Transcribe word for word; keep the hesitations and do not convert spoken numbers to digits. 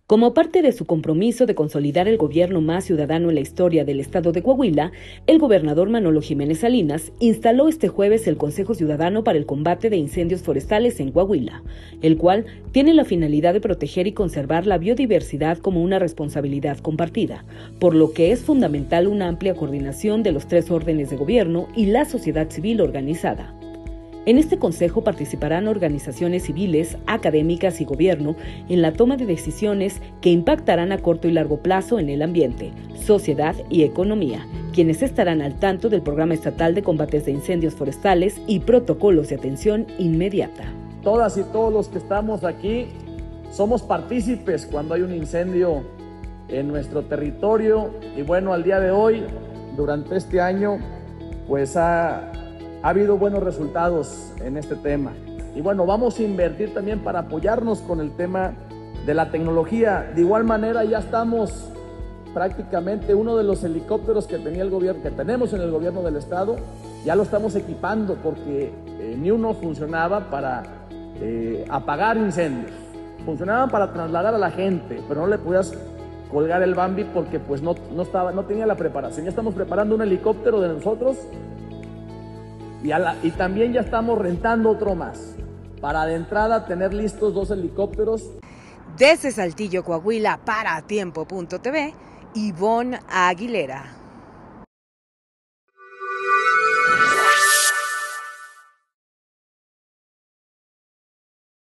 Como parte de su compromiso de consolidar el gobierno más ciudadano en la historia del estado de Coahuila, el gobernador Manolo Jiménez Salinas instaló este jueves el Consejo Ciudadano para el Combate de Incendios Forestales en Coahuila, el cual tiene la finalidad de proteger y conservar la biodiversidad como una responsabilidad compartida, por lo que es fundamental una amplia coordinación de los tres órdenes de gobierno y la sociedad civil organizada. En este consejo participarán organizaciones civiles, académicas y gobierno en la toma de decisiones que impactarán a corto y largo plazo en el ambiente, sociedad y economía, quienes estarán al tanto del Programa Estatal de Combates de Incendios Forestales y protocolos de atención inmediata. Todas y todos los que estamos aquí somos partícipes cuando hay un incendio en nuestro territorio y bueno, al día de hoy, durante este año, pues ha... Ha habido buenos resultados en este tema. Y bueno, vamos a invertir también para apoyarnos con el tema de la tecnología. De igual manera, ya estamos prácticamente uno de los helicópteros que tenía el gobierno, que tenemos en el gobierno del estado, ya lo estamos equipando porque eh, ni uno funcionaba para eh, apagar incendios. Funcionaban para trasladar a la gente, pero no le podías colgar el Bambi porque pues no, no, estaba, no tenía la preparación. Ya estamos preparando un helicóptero de nosotros. Y, la, y también ya estamos rentando otro más, para de entrada tener listos dos helicópteros. Desde Saltillo, Coahuila, para Tiempo punto T V, Ivonne Aguilera.